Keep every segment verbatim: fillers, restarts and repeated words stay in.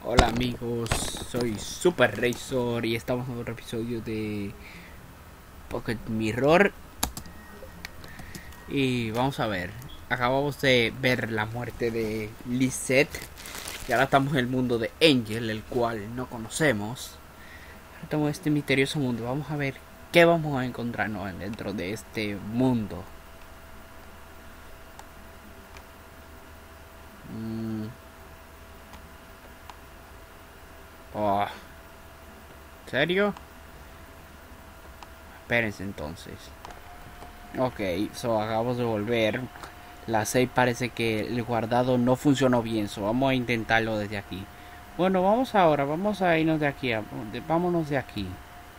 Hola amigos, soy Super Razor y estamos en otro episodio de Pocket Mirror. Y vamos a ver, acabamos de ver la muerte de Lisette y ahora estamos en el mundo de Angel, el cual no conocemos. Ahora estamos en este misterioso mundo, vamos a ver qué vamos a encontrarnos dentro de este mundo. Mm. Oh, ¿en serio? Espérense entonces. Ok, so acabamos de volver. La seis parece que el guardado no funcionó bien, so vamos a intentarlo desde aquí. Bueno, vamos ahora, vamos a irnos de aquí, vámonos de aquí.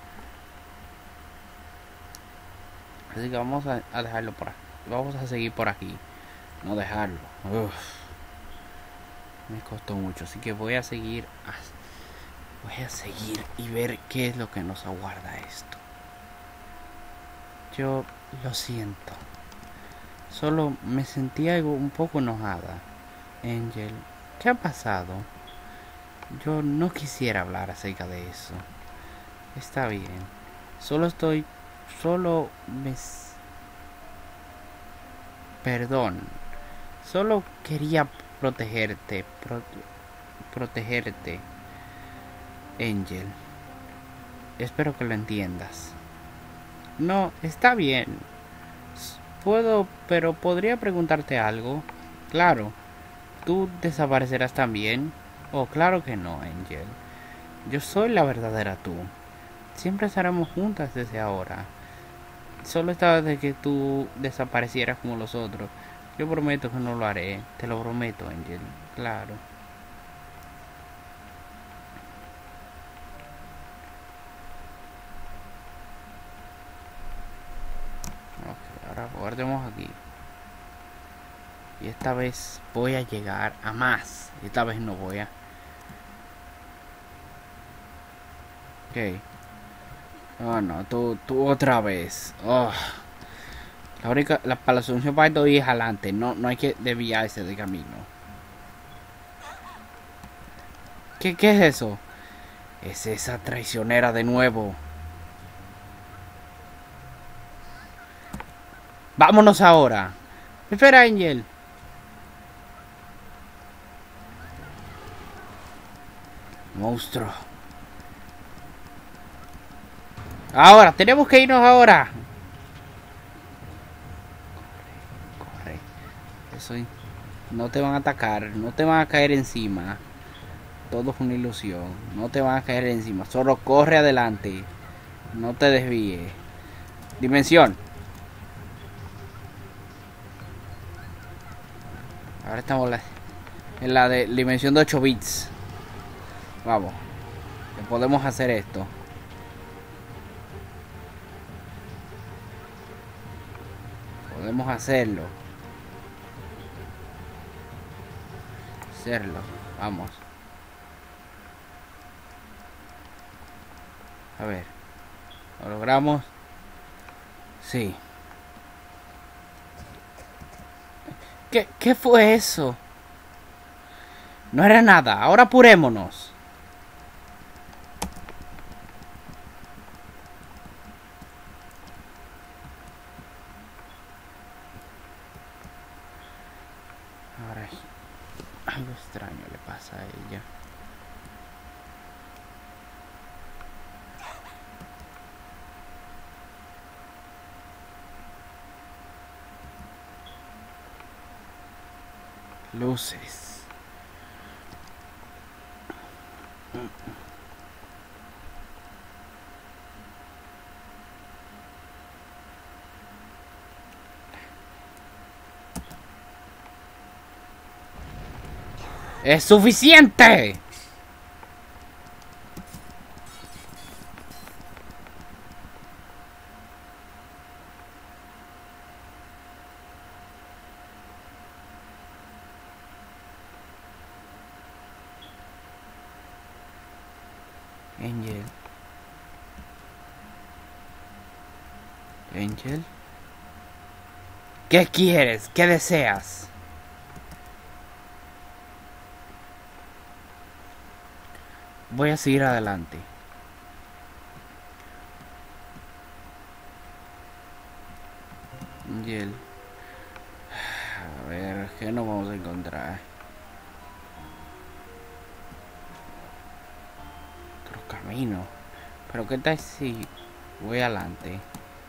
Así que vamos a, a dejarlo por aquí. Vamos a seguir por aquí, no dejarlo. Uf, me costó mucho, así que voy a seguir, voy a seguir y ver qué es lo que nos aguarda esto. Yo lo siento. Solo me sentí algo un poco enojada. Angel, ¿qué ha pasado? Yo no quisiera hablar acerca de eso. Está bien. Solo estoy... Solo me... Perdón. Solo quería protegerte. Pro, protegerte. Angel. Espero que lo entiendas. No, está bien. Puedo, pero podría preguntarte algo. Claro. ¿Tú desaparecerás también? Oh, claro que no, Angel. Yo soy la verdadera tú. Siempre estaremos juntas desde ahora. Solo estaba de que tú desaparecieras como los otros. Yo prometo que no lo haré. Te lo prometo, Angel. Claro. Ok, ahora guardemos aquí. Y esta vez voy a llegar a más. Esta vez no voy a... Ok. Oh no, tú, tú otra vez. Oh. La única... La, para la solución para esto es adelante. No, no hay que desviarse de camino. ¿Qué, ¿Qué es eso? Es esa traicionera de nuevo. Vámonos ahora. Espera, Angel. Monstruo. Ahora, tenemos que irnos ahora. Corre. Eso no te van a atacar, no te van a caer encima. Todo es una ilusión. No te van a caer encima. Solo corre adelante. No te desvíes. Dimensión. Ahora estamos en la de dimensión de ocho bits. Vamos. Podemos hacer esto. Podemos hacerlo. Hacerlo. Vamos. A ver. ¿Lo logramos? Sí. ¿Qué, ¿Qué fue eso? No era nada. Ahora apurémonos. Ahora algo extraño le pasa a ella. Luces. ¡Es suficiente! Angel. Angel. ¿Qué quieres? ¿Qué deseas? Voy a seguir adelante. Angel. A ver, ¿qué nos vamos a encontrar? Otro camino. Pero ¿qué tal si voy adelante?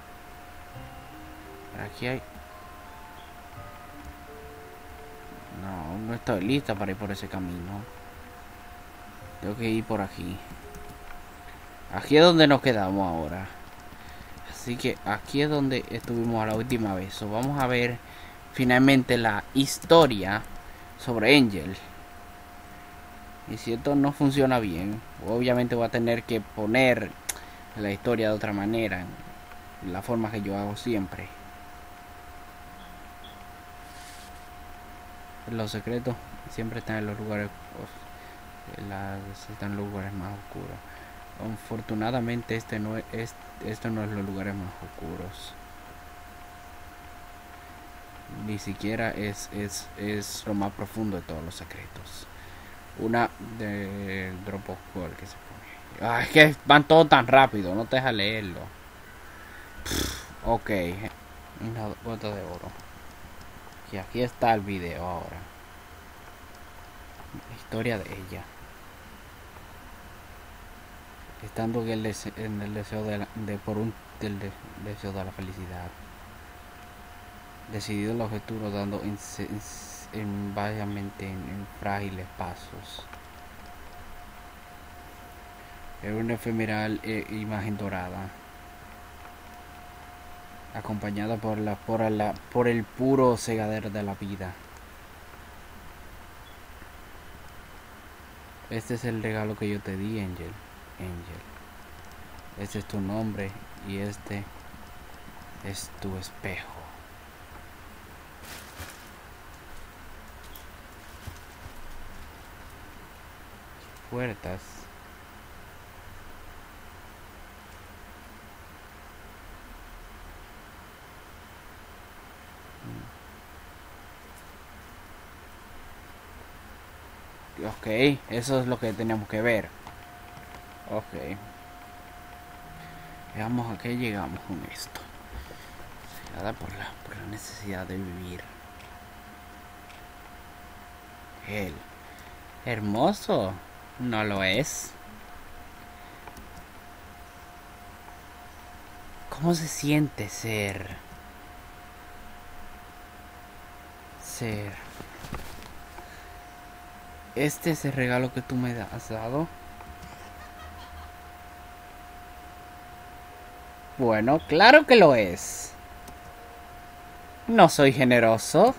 Por aquí hay... No, no estoy lista para ir por ese camino. Tengo que ir por aquí. Aquí es donde nos quedamos ahora. Así que aquí es donde estuvimos la última vez. So, vamos a ver finalmente la historia sobre Angel. Y si esto no funciona bien, obviamente voy a tener que poner la historia de otra manera, la forma que yo hago siempre. Los secretos siempre están en los lugares, las, están en los lugares más oscuros. Afortunadamente este no es, esto no es los lugares más oscuros. Ni siquiera es, es, es lo más profundo de todos los secretos. Una de Drop of Gold que se pone. Ah, es que van todos tan rápido, no te deja leerlo. Pff, ok. Una gota de oro. Y aquí está el video ahora. La historia de ella. Estando en el, dese en el deseo de, la, de por un del de, deseo de la felicidad. Decidido el objetivo dando en, en, en variamente en, en frágiles pasos. Era una efemeral eh, imagen dorada, acompañada por la, por la por el puro cegadero de la vida. Este es el regalo que yo te di, Angel. Angel. Este es tu nombre y este es tu espejo. Puertas. Ok, eso es lo que teníamos que ver. Ok. Veamos a qué llegamos con esto. Nada por la, por la necesidad de vivir. Él. Hermoso. No lo es. ¿Cómo se siente ser? Ser. Este es el regalo que tú me has dado. Bueno, claro que lo es. No soy generoso.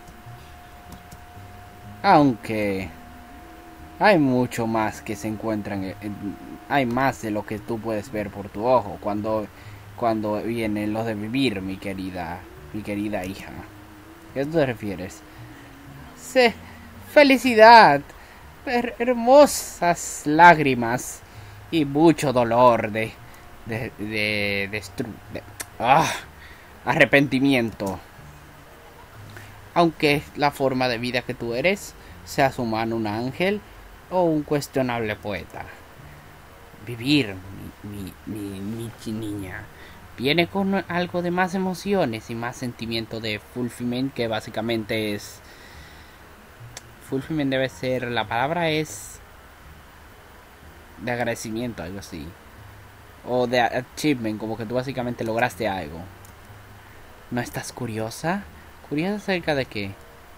Aunque hay mucho más que se encuentran. En, en, hay más de lo que tú puedes ver por tu ojo. Cuando, cuando viene lo de vivir, mi querida, mi querida hija. ¿A qué te refieres? Sí, felicidad. Her hermosas lágrimas. Y mucho dolor de... De... De... de, de ah, arrepentimiento. Aunque la forma de vida que tú eres, seas humano, un ángel o un cuestionable poeta. Vivir, mi, mi, mi, mi niña, viene con algo de más emociones y más sentimiento de fulfillment, que básicamente es... Fulfillment debe ser... La palabra es... de agradecimiento, algo así. O de achievement, como que tú básicamente lograste algo. ¿No estás curiosa? ¿Curiosa acerca de qué?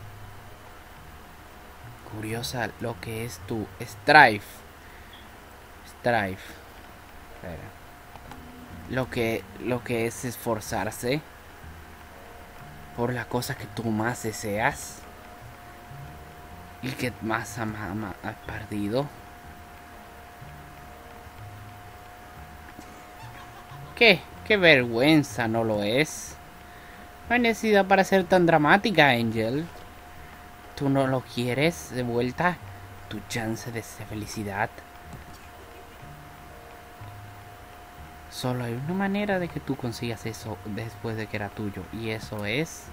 Curiosa lo que es tu strive. Strive. Espera. Lo que, lo que es esforzarse por la cosa que tú más deseas y que más has perdido. ¿Qué? ¿Qué vergüenza no lo es? No hay necesidad para ser tan dramática, Angel. ¿Tú no lo quieres de vuelta? Tu chance de felicidad. Solo hay una manera de que tú consigas eso después de que era tuyo. Y eso es...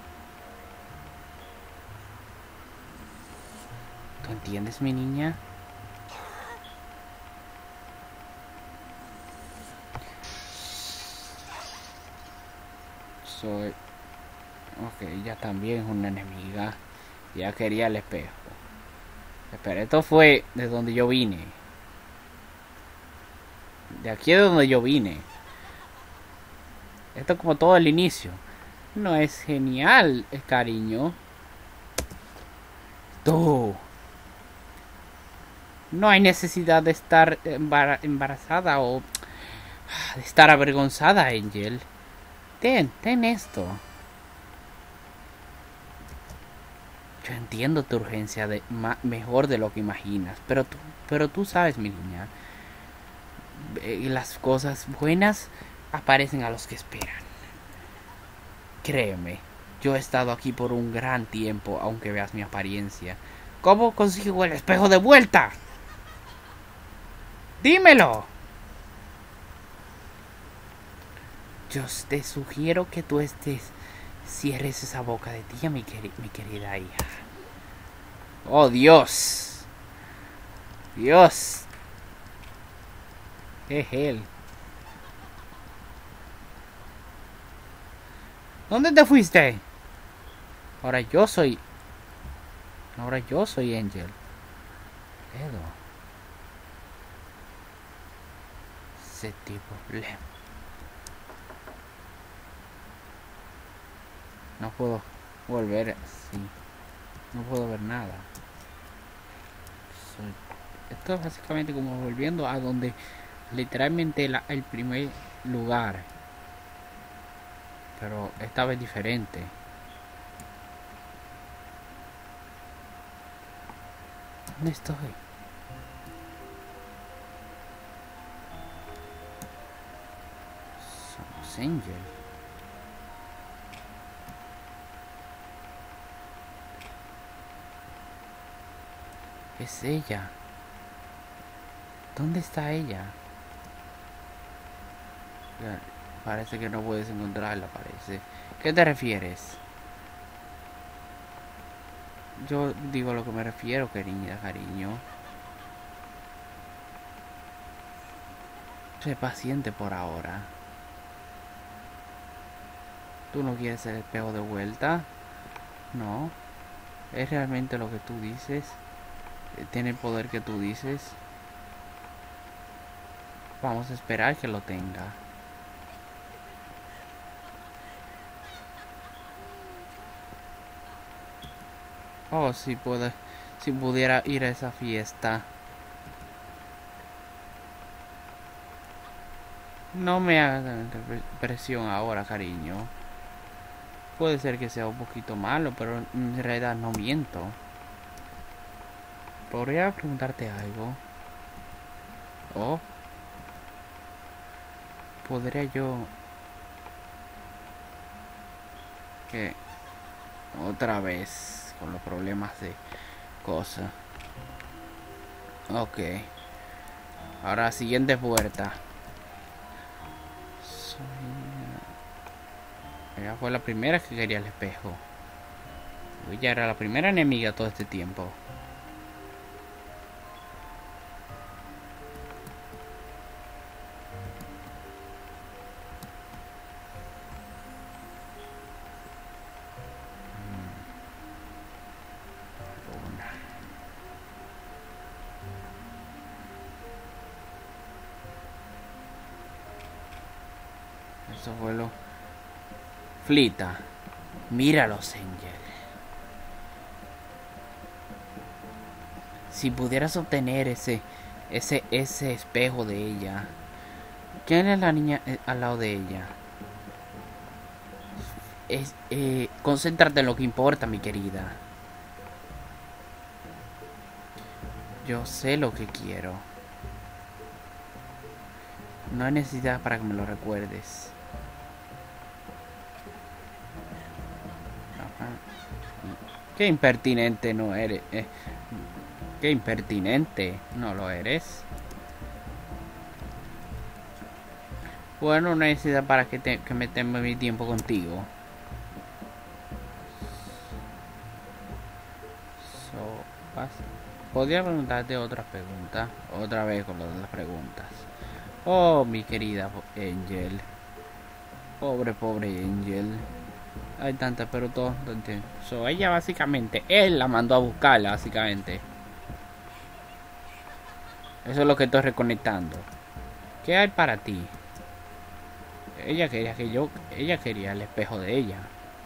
¿Tú entiendes, mi niña? Soy... Ok, ella también es una enemiga. Ya quería el espejo. Espera, esto fue de donde yo vine. De aquí es donde yo vine. Esto es como todo el inicio. No es genial, cariño. Tú. No hay necesidad de estar embar embarazada o de estar avergonzada, Angel. Ten, ten esto. Yo entiendo tu urgencia de mejor de lo que imaginas, pero tú, pero tú sabes, mi niña, las cosas buenas aparecen a los que esperan. Créeme, yo he estado aquí por un gran tiempo, aunque veas mi apariencia. ¿Cómo consigo el espejo de vuelta? ¡Dímelo! Yo te sugiero que tú estés... Cierres esa boca de tía, mi, queri mi querida hija. ¡Oh, Dios! ¡Dios! ¡Qué hell! ¿Dónde te fuiste? Ahora yo soy... Ahora yo soy Angel. Edo. Ese tipo... Le... No puedo volver así. No puedo ver nada. Soy... Esto es básicamente como volviendo a donde literalmente la, el primer lugar. Pero esta vez diferente. ¿Dónde estoy? Somos Angel. Es ella. ¿Dónde está ella? Ya, parece que no puedes encontrarla, parece. ¿Qué te refieres? Yo digo lo que me refiero, querida, cariño. Sé paciente por ahora. ¿Tú no quieres el espejo de vuelta? No. ¿Es realmente lo que tú dices? ¿Tiene el poder que tú dices? Vamos a esperar que lo tenga. Oh, si puede, si pudiera ir a esa fiesta. No me hagas presión ahora, cariño. Puede ser que sea un poquito malo, pero en realidad no miento. ¿Podría preguntarte algo? Oh. ¿Podría yo... que... otra vez con los problemas de cosas? Ok. Ahora, siguiente puerta. Ella fue la primera que quería el espejo. Ella era la primera enemiga todo este tiempo. Eso fue lo... Flita. Míralos, Angel. Si pudieras obtener ese... Ese, ese espejo de ella. ¿Quién es la niña eh, al lado de ella? Es, eh, concéntrate en lo que importa, mi querida. Yo sé lo que quiero. No hay necesidad para que me lo recuerdes. Qué impertinente no eres. Eh, qué impertinente no lo eres. Bueno, no hay necesidad para que, te, que me tome mi tiempo contigo. So, podría preguntarte otra pregunta. Otra vez con lo de las preguntas. Oh, mi querida Angel. Pobre, pobre Angel. Hay tantas, pero todo. So, ella básicamente, él la mandó a buscarla, básicamente. Eso es lo que estoy reconectando. ¿Qué hay para ti? Ella quería que yo... Ella quería el espejo de ella.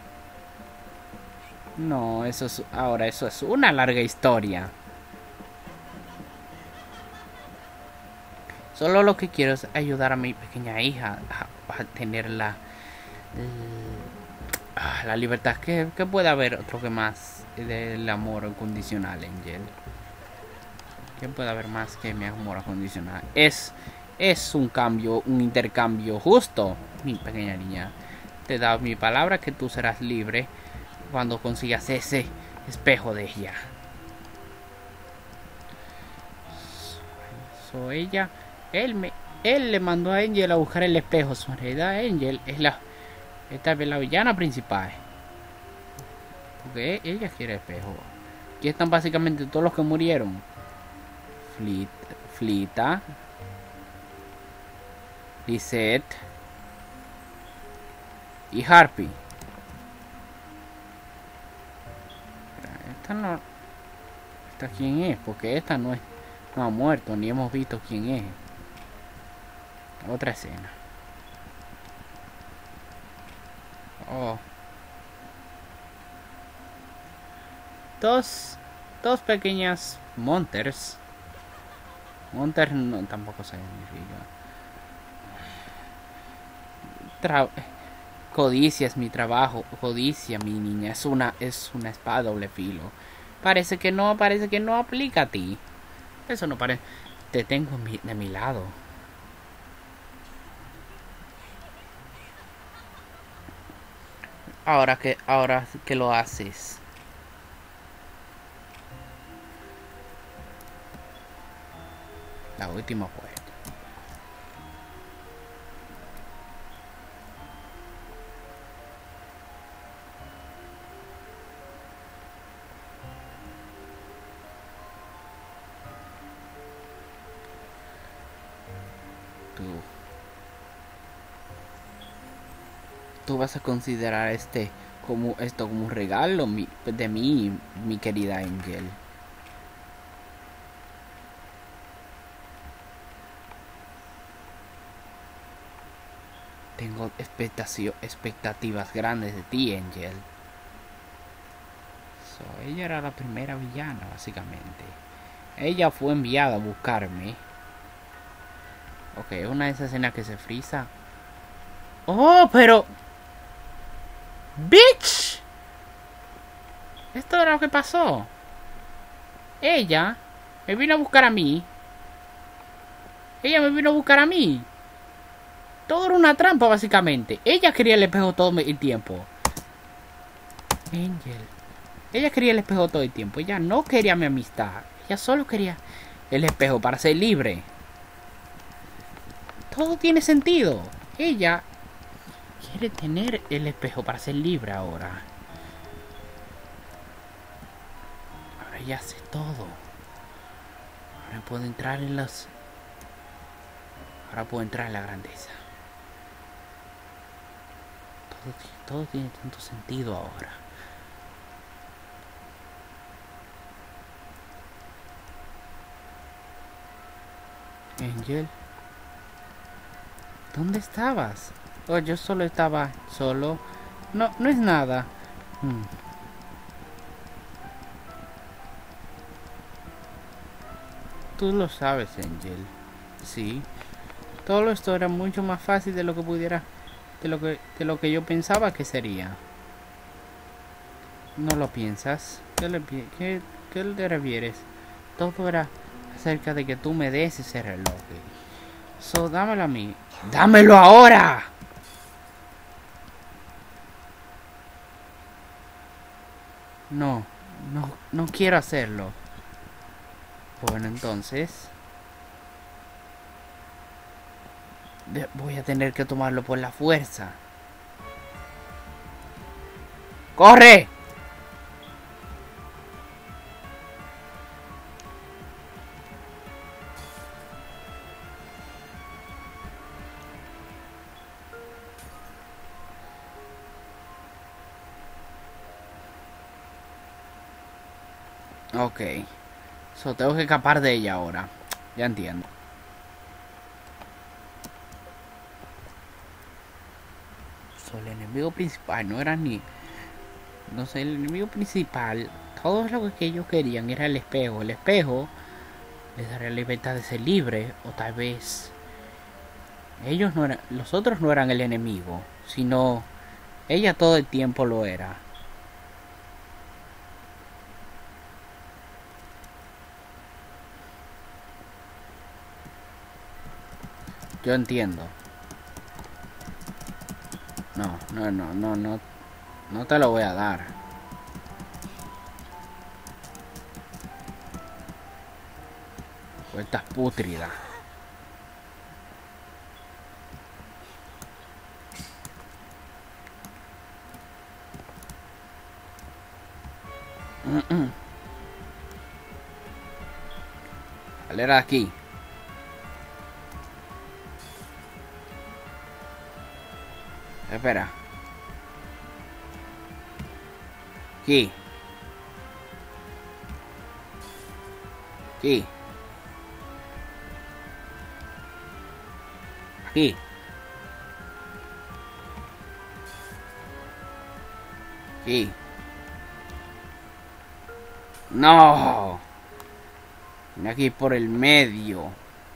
No, eso es... Ahora, eso es una larga historia. Solo lo que quiero es ayudar a mi pequeña hija a, a tener la... La, la libertad. que, que puede haber otro que más del amor incondicional, Angel. ¿Qué puede haber más que mi amor incondicional? Es... Es un cambio, un intercambio justo, mi pequeña niña. Te da mi palabra que tú serás libre cuando consigas ese espejo de ella. So, ella, él me, él le mandó a Angel a buscar el espejo. Su realidad, Angel es la, esta es la villana principal. Porque ella quiere el espejo. Aquí están básicamente todos los que murieron. Flit, Flita. Lisette y Harpy. Esta no... ¿Esta quién es? Porque esta no es... No ha muerto, ni hemos visto quién es. Otra escena. Oh. Dos... Dos pequeñas Monters. Monter no, tampoco se significa. Tra Codicia es mi trabajo. Codicia, mi niña. Es una, es una espada doble filo. Parece que no, parece que no aplica a ti. Eso no parece. Te tengo mi, de mi lado. Ahora que, ahora que lo haces. La última puerta. Tú. Tú vas a considerar este como esto como un regalo mi, de mí, mi querida Angel. Tengo expectativas grandes de ti, Angel. So, ella era la primera villana, básicamente. Ella fue enviada a buscarme. Ok, una de esas escenas que se frisa. ¡Oh, pero! ¡Bitch! Esto era lo que pasó. Ella me vino a buscar a mí. Ella me vino a buscar a mí. Todo era una trampa, básicamente. Ella quería el espejo todo el tiempo. Angel. Ella quería el espejo todo el tiempo. Ella no quería mi amistad. Ella solo quería el espejo para ser libre. Todo tiene sentido. Ella quiere tener el espejo para ser libre ahora. Ahora ella hace todo. Ahora puedo entrar en los... Ahora puedo entrar en la grandeza. Todo, todo tiene tanto sentido ahora. Angel, ¿dónde estabas? Oh, yo solo estaba solo. No, no es nada. Hmm. Tú lo sabes, Angel. Sí. Todo esto era mucho más fácil de lo que pudiera, de lo que, de lo que yo pensaba que sería. ¿No lo piensas? ¿Qué le, qué, qué le refieres? Todo era acerca de que tú me des ese reloj. So, dámelo a mí. ¡Dámelo ahora! No, no, no quiero hacerlo. Bueno, entonces... voy a tener que tomarlo por la fuerza. ¡Corre! Ok. So, tengo que escapar de ella ahora. Ya entiendo. So, el enemigo principal no era ni... No sé, el enemigo principal... Todo lo que ellos querían era el espejo. El espejo les daría la libertad de ser libre. O tal vez... Ellos no eran... Los otros no eran el enemigo. Sino... Ella todo el tiempo lo era. Yo entiendo. No, no, no, no, no. No te lo voy a dar. Vueltas pútridas. Era aquí. Espera. Aquí. Aquí. Aquí. Aquí. No. Aquí por el medio.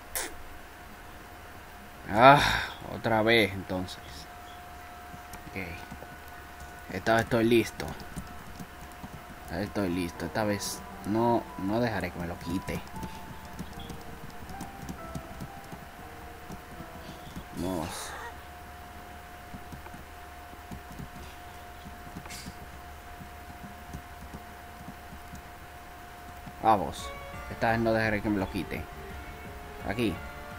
Ah, otra vez entonces. Ok. Esta vez estoy listo. Esta vez estoy listo. Esta vez no, no dejaré que me lo quite. Vamos. Vamos. Esta vez no dejaré que me lo quite. Aquí.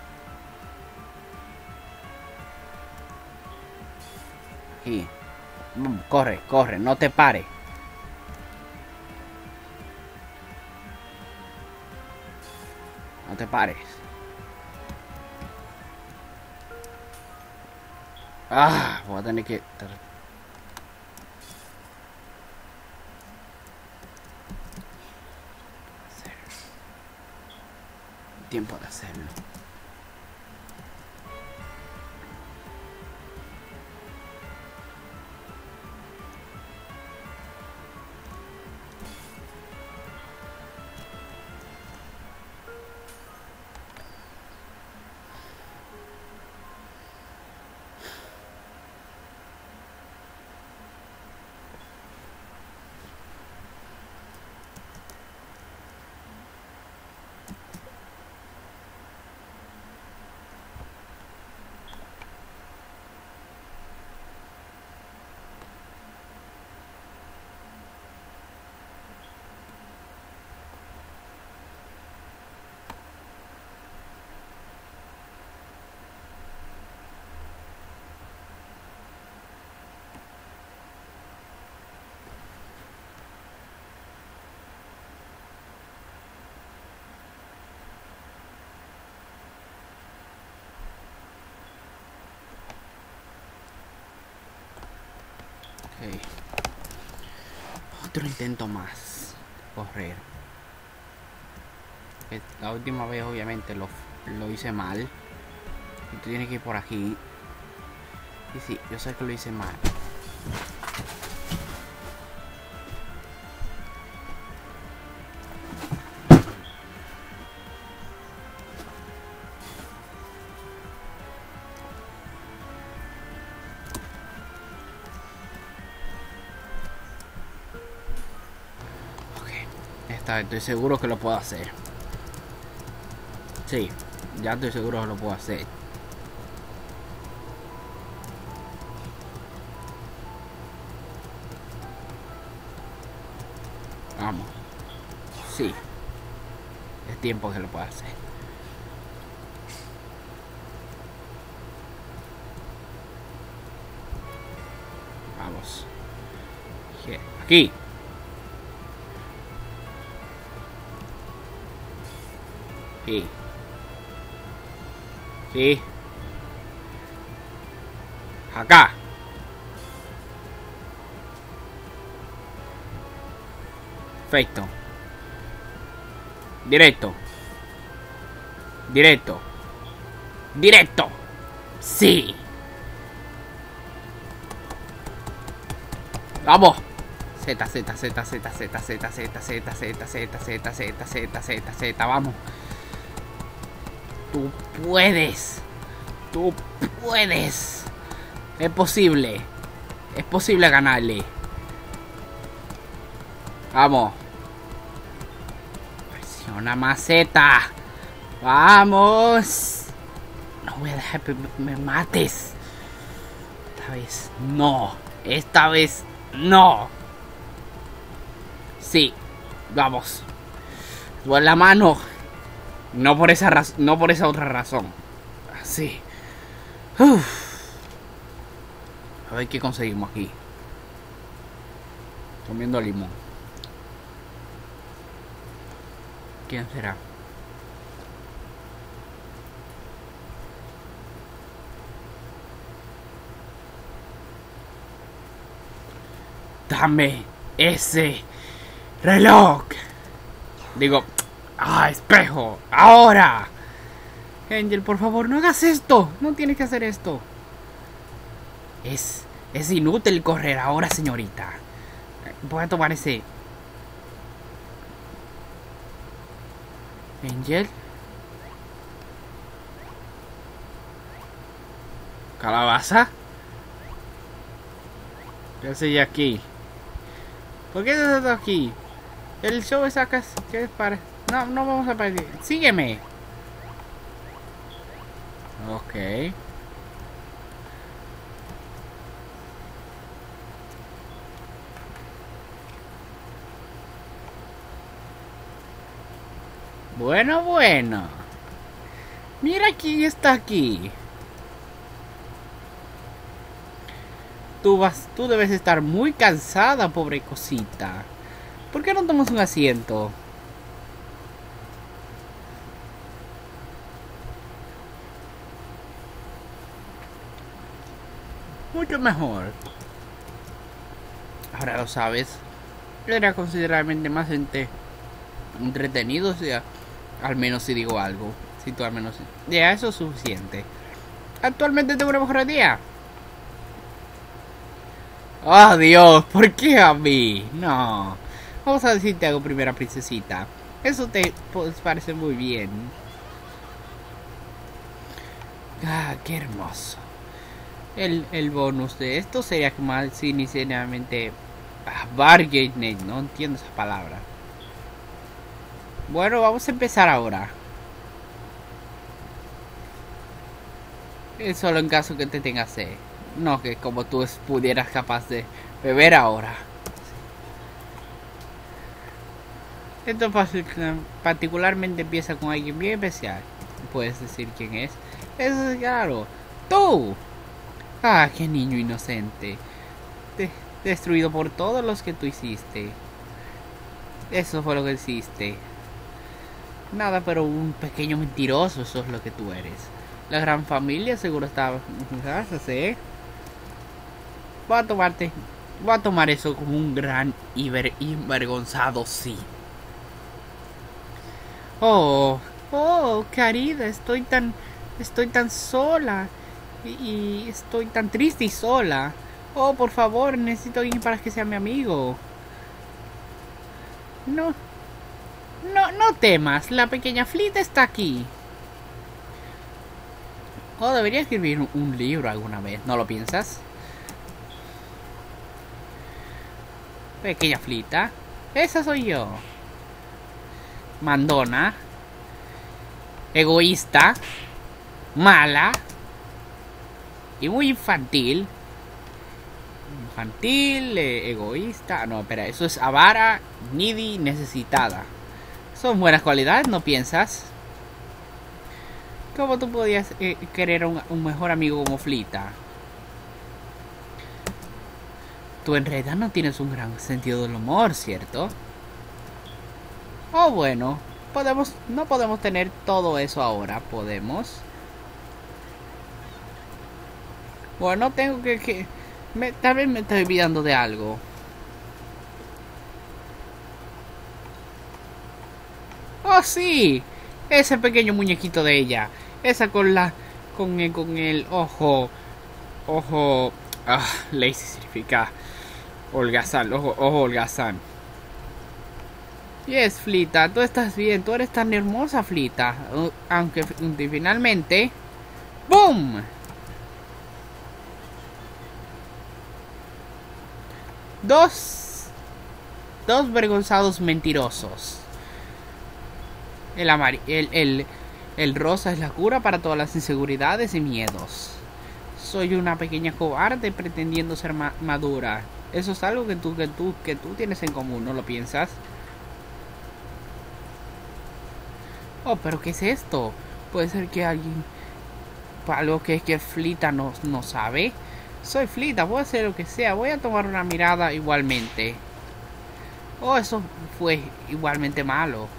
Aquí. Corre, corre, no te pares. No te pares. Ah, voy a tener que... Tiempo de hacerlo. Okay. Otro intento más. Correr. La última vez obviamente lo, lo hice mal. Y tú tienes que ir por aquí. Y sí, yo sé que lo hice mal. Estoy seguro que lo puedo hacer. Sí, ya estoy seguro que lo puedo hacer. Vamos. Sí. Es tiempo que lo puedo hacer. Vamos. Aquí. Aquí. Aquí. Acá. Perfecto. Directo. Directo. Directo. Sí. Vamos. Z, Z, Z, Z, Z, Z, Z, Z, Z, Z, Z, Z, Z, Z, Z, vamos. Tú puedes. Tú puedes. Es posible. Es posible ganarle. Vamos. Presiona más Z. Vamos. No voy a dejar que me mates. Esta vez no. Esta vez no. Sí. Vamos. Duele la mano. No por esa razón. No por esa otra razón. Así. Uf. A ver qué conseguimos aquí. Comiendo limón. ¿Quién será? Dame ese reloj. Digo, ah, espejo. Ahora. Angel, por favor, no hagas esto. No tienes que hacer esto. Es, es inútil correr ahora, señorita. Voy a tomar ese. Angel. Calabaza. ¿Qué hace aquí? ¿Por qué estás aquí? El show es acá. ¿Qué es para? No, no vamos a perder. Sígueme. Ok. Bueno, bueno. Mira quién está aquí. Tú vas, tú debes estar muy cansada, pobre cosita. ¿Por qué no tomas un asiento? Mucho mejor. Ahora lo sabes. Era considerablemente más ente entretenido, o sea, al menos si digo algo. Si tú al menos... Ya, eso es suficiente. Actualmente tengo una mejor idea. Oh, Dios, ¿por qué a mí? No. Vamos a decirte algo, primera princesita. Eso te pues, parece muy bien. Ah, qué hermoso. El, el bonus de esto sería que más inicialmente... Ah, bargaining, no entiendo esa palabra. Bueno, vamos a empezar ahora. Es solo en caso que te tengas sed. No que como tú pudieras capaz de beber ahora. Esto particularmente empieza con alguien bien especial. ¿Puedes decir quién es? Eso es claro. ¡Tú! Ah, qué niño inocente. De destruido por todos los que tú hiciste. Eso fue lo que hiciste. Nada, pero un pequeño mentiroso, eso es lo que tú eres. La gran familia seguro estaba en casa, ¿sí? Voy a tomarte, voy a tomar eso como un gran y envergonzado sí. Oh, oh, querida, estoy tan, estoy tan sola y, y estoy tan triste y sola. Oh, por favor, necesito alguien para que sea mi amigo. No, no, no temas, la pequeña Flita está aquí. Oh, debería escribir un, un libro alguna vez, ¿no lo piensas? Pequeña Flita, esa soy yo. Mandona, egoísta, mala y muy infantil. Infantil, eh, egoísta. No, espera, eso es avara, needy, necesitada. Son buenas cualidades, ¿no piensas? ¿Cómo tú podías eh, querer un, un mejor amigo como Flita? Tú en realidad no tienes un gran sentido del humor, ¿cierto? Oh, bueno, podemos, no podemos tener todo eso ahora, ¿podemos? Bueno, tengo que... que me, tal vez me estoy olvidando de algo. ¡Oh, sí! Ese pequeño muñequito de ella. Esa con la... Con el, con el ojo... Ojo... Ah, lazy significa... Holgazán, ojo, ojo holgazán. Yes, Flita, tú estás bien. Tú eres tan hermosa, Flita. Uh, aunque finalmente... ¡Boom! Dos... Dos vergonzados mentirosos. El, amar el, el, el rosa es la cura para todas las inseguridades y miedos. Soy una pequeña cobarde pretendiendo ser ma madura. Eso es algo que tú, que tú, que tú tienes en común, ¿no lo piensas? Oh, pero ¿qué es esto? Puede ser que alguien... Algo que, que Flita no, no sabe. Soy Flita, voy a hacer lo que sea. Voy a tomar una mirada igualmente. Oh, eso fue igualmente malo.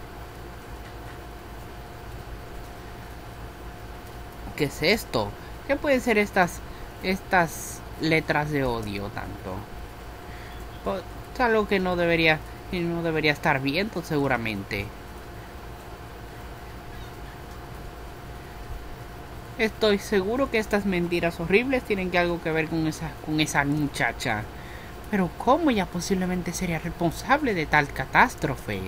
¿Qué es esto? ¿Qué pueden ser estas estas letras de odio tanto? Pues, es algo que no debería no debería estar viendo seguramente. Estoy seguro que estas mentiras horribles tienen que algo que ver con esa con esa muchacha. Pero ¿cómo ella posiblemente sería responsable de tal catástrofe?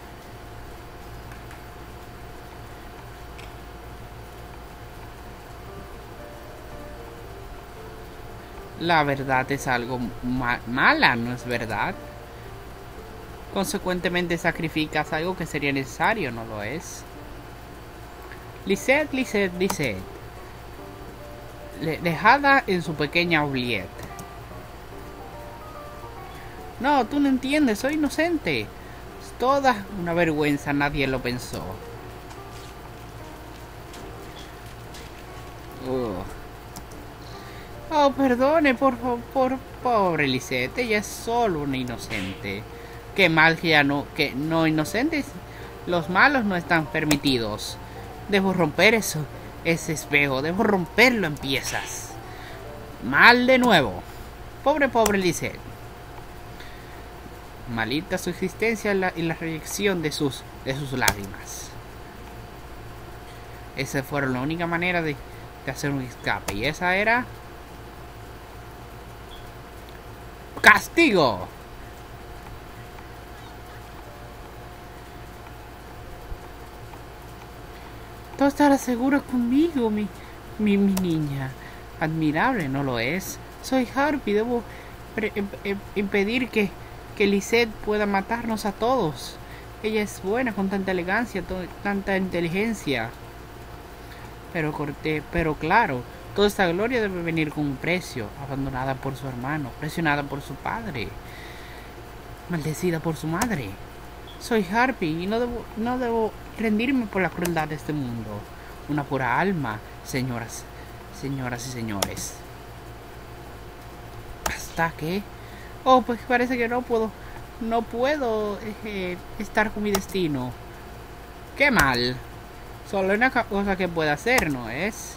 La verdad es algo ma mala, ¿no es verdad? Consecuentemente sacrificas algo que sería necesario, ¿no lo es? Lisette, Lisette, Lisette. Le dejada en su pequeña oubliette. No, tú no entiendes, soy inocente. Es toda una vergüenza, nadie lo pensó. Uh. Oh, perdone, por favor, pobre Lisette, ella es solo una inocente. Qué mal que ya no, que no inocentes. Los malos no están permitidos. Debo romper eso, ese espejo, debo romperlo en piezas. Mal de nuevo. Pobre, pobre Lisette. Malita su existencia y la, y la reyección de sus, de sus lágrimas. Esa fue la única manera de, de hacer un escape. Y esa era... ¡Castigo! Tú estarás seguro conmigo, mi, mi, mi niña. Admirable, ¿no lo es? Soy Harpy, debo pre impedir que, que Lisette pueda matarnos a todos. Ella es buena con tanta elegancia, tanta inteligencia. Pero corté, pero claro, toda esta gloria debe venir con un precio. Abandonada por su hermano, presionada por su padre, maldecida por su madre. Soy Harpy y no debo, no debo rendirme por la crueldad de este mundo. Una pura alma, señoras, señoras y señores. ¿Hasta qué? Oh, pues parece que no puedo, no puedo eh, estar con mi destino. ¡Qué mal! Solo hay una cosa que pueda hacer, ¿no es?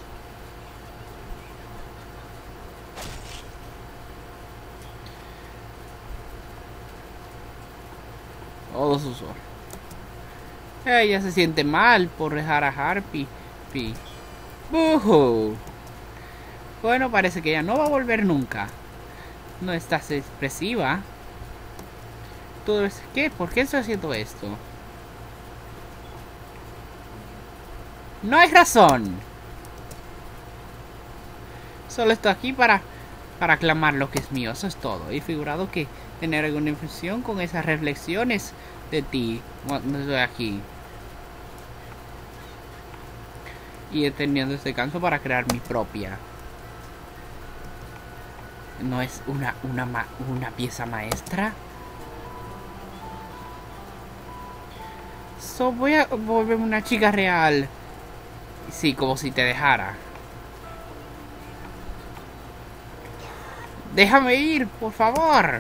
Todo su sol. Ella se siente mal por dejar a Harpy. Pi. ¡Buhu! Bueno, parece que ella no va a volver nunca. No estás expresiva. Todo es... ¿Qué? ¿Por qué estoy haciendo esto? No hay razón. Solo estoy aquí para para aclamar lo que es mío. Eso es todo. He figurado que tener alguna infusión con esas reflexiones de ti cuando estoy aquí. Y he tenido este descanso para crear mi propia. ¿No es una, una, ma una pieza maestra? So, voy a volverme una chica real. Sí, como si te dejara. Déjame ir, por favor.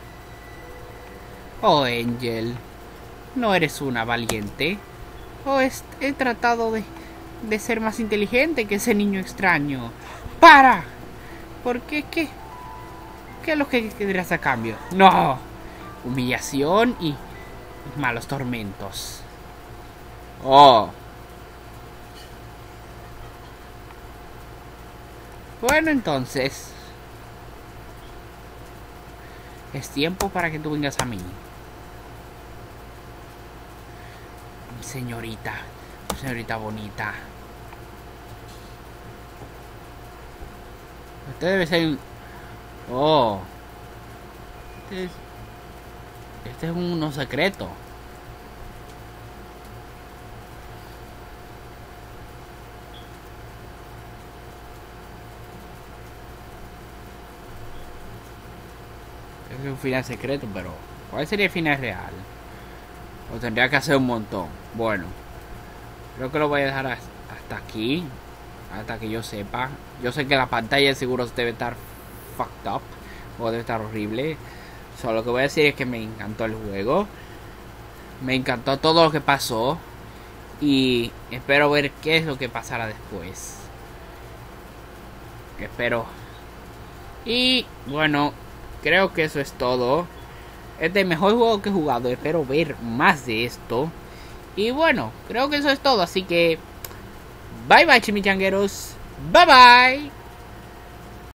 Oh, Angel. No eres una valiente. Oh, he, he tratado de, de ser más inteligente que ese niño extraño. ¡Para! ¿Por qué? ¿Qué? ¿Qué es lo que querrás a cambio? ¡No! Humillación y malos tormentos. Oh. Bueno, entonces es tiempo para que tú vengas a mí, señorita, señorita bonita. Usted debe ser un... Oh. Este es, este es uno secreto. Es un final secreto, pero ¿cuál sería el final real? O tendría que hacer un montón. Bueno, creo que lo voy a dejar hasta aquí. Hasta que yo sepa. Yo sé que la pantalla de seguro debe estar fucked up. O debe estar horrible. Solo lo que voy a decir es que me encantó el juego. Me encantó todo lo que pasó. Y espero ver qué es lo que pasará después. Espero. Y bueno, creo que eso es todo. Este es el mejor juego que he jugado. Espero ver más de esto. Y bueno, creo que eso es todo. Así que bye bye, chimichangueros. Bye bye.